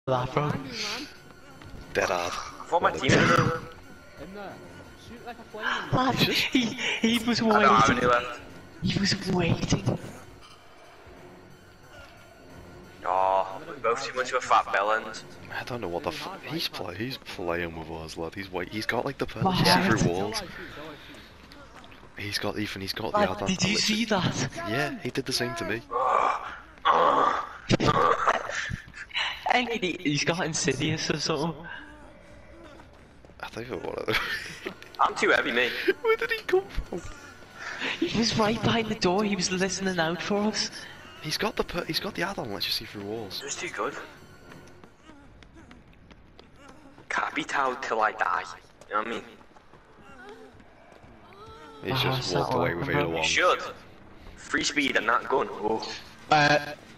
that, bro. Dead hard. I thought my team was over. Man, he was I don't have any waiting. left. He was waiting. Oh, we both too much of a fat bellend. I don't know what the fuck he's playing with us, lad. He's got like the Wow. see through walls. He's got the Man, add-on. did you see that? Yeah, he did the same to me. And he's got Insidious or something. I think it was. I'm too heavy, mate. Where did he come from? He was right behind the door. He was listening out for us. He's got the add-on. Lets you see through walls. It was too good. Can't be told till I die. You know what I mean? He's just walked away with 801. You should. Free speed and that gun. Oh.